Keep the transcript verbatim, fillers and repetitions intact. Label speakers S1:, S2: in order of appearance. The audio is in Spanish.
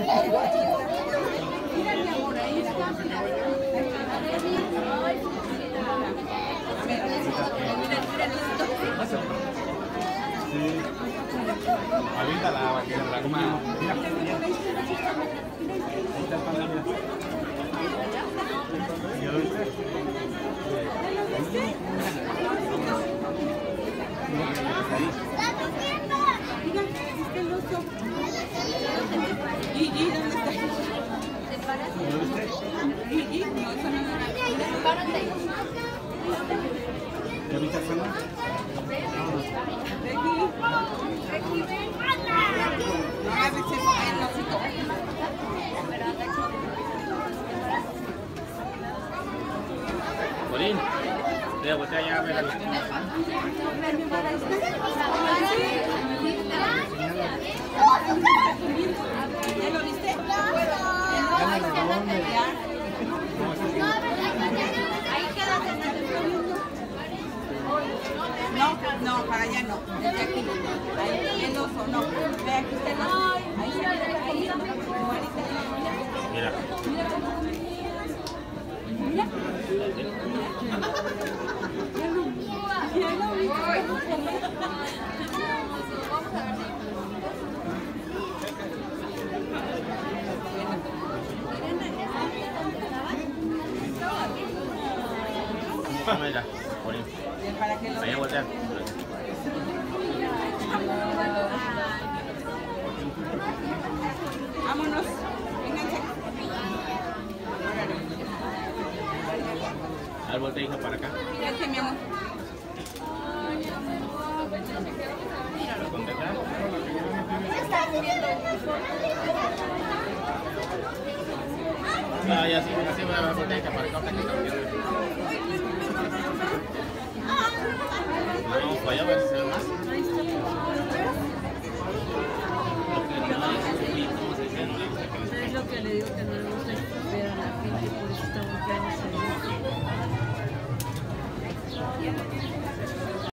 S1: Aviéntala, va a quedar la goma. Mira, mira. Ahí está el pan, mira. ¿Ya lo viste?
S2: Gigi, ¿dónde está?
S1: ¿Ya lo viste?
S2: Gigi, no, esa no es una. Párate.
S1: ¿Ya viste el pan? Corín, voy a voltear ya a ver.
S2: ¿Ya lo viste? Ahí quédate. No, no, para allá no. Desde aquí. Ahí, el oso, no. Ve, aquí está el oso. Ahí se queda, ahí.
S1: Mira.
S2: Mira. Ya lo vi.
S1: Mira, Corín.
S2: Para que lo
S1: Ahí a voltear.
S2: Vámonos. Vénganse.
S1: A ver, voltea, hija, para acá.
S2: Fíjate, mi amor.
S1: ¿Dónde está? Ah, ya sí, así voy a voltear, hija, para acá.